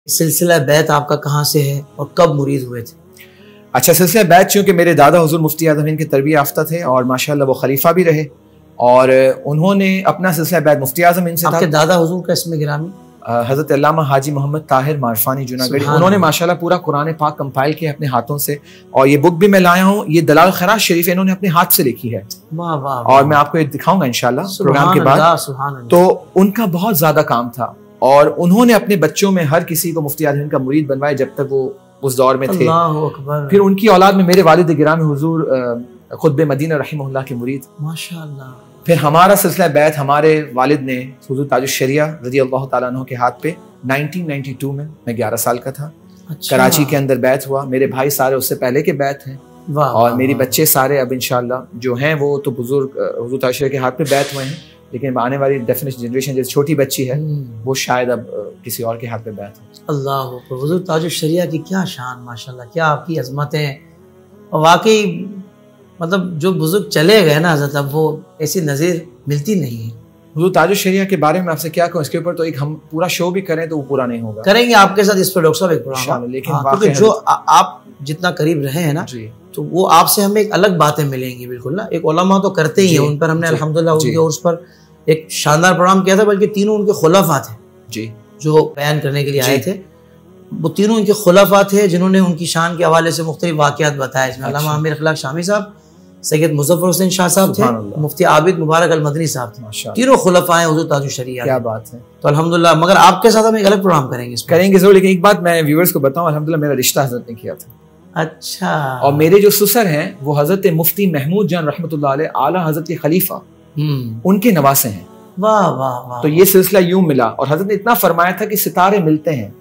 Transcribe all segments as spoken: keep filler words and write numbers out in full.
سلسلہ بیعت آپ کا کہاں سے ہے اور کب مرید ہوئے تھے؟ اچھا، سلسلہ بیعت چونکہ میرے دادا حضور مفتی اعظم ہند کے تربیت یافتہ تھے اور ماشاءاللہ وہ خلیفہ بھی رہے، اور انہوں نے اپنا سلسلہ بیعت مفتی اعظم ہند سے تھا۔ آپ کے دادا حضور کا اسم گرامی؟ حضرت علامہ حاجی محمد طاہر معرفانی جوناگڑھی، انہوں نے ماشاءاللہ پورا قرآن پاک کمپائل کیا اپنے ہاتھوں سے، اور یہ بک بھی میں لایا ہوں، یہ دلال الخیرات شریف انہوں نے اپنے ہاتھ سے لکھی ہے، واہ واہ، اور میں آپ کو یہ دکھاؤں گا انشاءاللہ پروگرام کے بعد۔ تو ان کا بہت زیادہ کام تھا، اور انہوں نے اپنے بچوں میں ہر کسی کو مفتی اعظم کا مرید بنوایا جب تک وہ اس دور میں تھے۔ اللہ اکبر۔ پھر ان کی اولاد میں میرے والد گرامی حضور خطب مدینہ رحمہ اللہ کے مرید، ماشاءاللہ۔ پھر ہمارا سلسلہ بیعت ہمارے والد نے حضور تاج الشریعہ رضی اللہ تعالیٰ عنہ کے ہاتھ پہ نائنٹین نائنٹی ٹو میں، میں گیارہ سال کا تھا، کراچی کے اندر بیعت ہوا۔ میرے بھائی سارے اس سے پہلے کے بیعت ہیں، اور میری بچے سارے اب انشاءاللہ جو ہیں وہ تو بزرگ حضور تاج الشریعہ کے ہاتھ پہ بیعت ہوئے ہیں، لیکن آنے والی ڈیفینیٹ جنریشن جیسے چھوٹی بچی ہے وہ شاید اب کسی اور کے ہاتھ پہ بیعت ہو۔ اللہ اکبر۔ حضور تاج الشریعہ کی کیا شان، ماشاءاللہ، کیا آپ کی عظمتیں، اور واقعی مطلب جو بزرگ چلے گئے نا حضرت، اب وہ ایسی نظیر ملتی نہیں ہے۔ حضور تاج الشریعہ کے بارے میں آپ سے کیا کہوں، اس کے اوپر تو ایک ہم پورا شو بھی کریں تو وہ پورا نہیں ہوگا۔ کریں گے آپ کے ساتھ اس پر ڈاکٹر صاحب ایک پروگرام، لیکن جو آپ جتنا قریب رہے ہیں نا تو وہ آپ سے ہمیں ایک الگ باتیں ملیں گی، بالکل نا۔ ایک علماء تو کرتے ہی ہیں، ان پر ہم نے الحمدللہ ان کے عرس پر ایک شاندار پروگرام کیا تھا، بلکہ تینوں ان کے خلفاء تھے جی جو بیان کرنے کے لیے آئے تھے۔ وہ تینوں ان کے خلفاء تھے جنہوں نے ان کی شان کے حوالے سے مختلف واقعات بتائے، اس میں علامہ عامر اخلاق شامی صاحب، سید مظفر حسین شاہ صاحب تھے، مفتی عابد مبارک المدنی صاحب تھے، تینوں خلفاء ہیں حضور تاج الشریعہ۔ کیا بات ہے، تو الحمدللہ۔ مگر آپ کے ساتھ ہم ایک الگ پروگرام کریں گے، کریں گے ضرور، لیکن ایک بات میں ویورز کو بتاؤں، الحمدللہ میرا رشتہ حضرت نے کیا تھا۔ اچھا۔ اور میرے جو سسر ہیں وہ حضرت مفتی محمود جان رحمۃ اللہ علیہ اعلیٰ حضرت کے خلیفہ ان کے نواسے ہیں۔ واہ واہ واہ۔ تو یہ سلسلہ یوں ملا، اور حضرت نے اتنا فرمایا تھا کہ ستارے ملتے ہیں،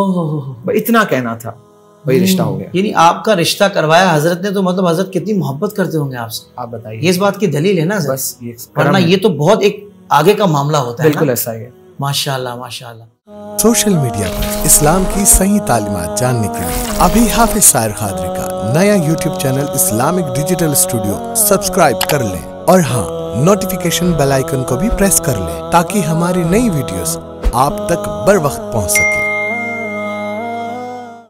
اتنا کہنا تھا، وہی رشتہ ہو گیا۔ یعنی آپ کا رشتہ کروایا حضرت نے، تو مطلب حضرت کتنی محبت کرتے ہوں گے آپ سے، آپ بتائیے۔ یہ اس بات کی دلیل ہے نا، بس ورنہ یہ تو بہت ایک آگے کا معاملہ ہوتا ہے۔ بالکل ایسا ہی ہے۔ ماشاءاللہ ماشاءاللہ۔ سوشل میڈیا پر اسلام کی صحیح تعلیمات جاننے کے لیے ابھی حافظ سائر قادری کا نیا YouTube channel Islamic digital studio subscribe کر لیں، اور ہاں نوٹیفیکیشن بیل آئیکن کو بھی پریس کر لیں تاکہ ہماری نئی ویڈیوز آپ تک بر وقت پہنچ سکے۔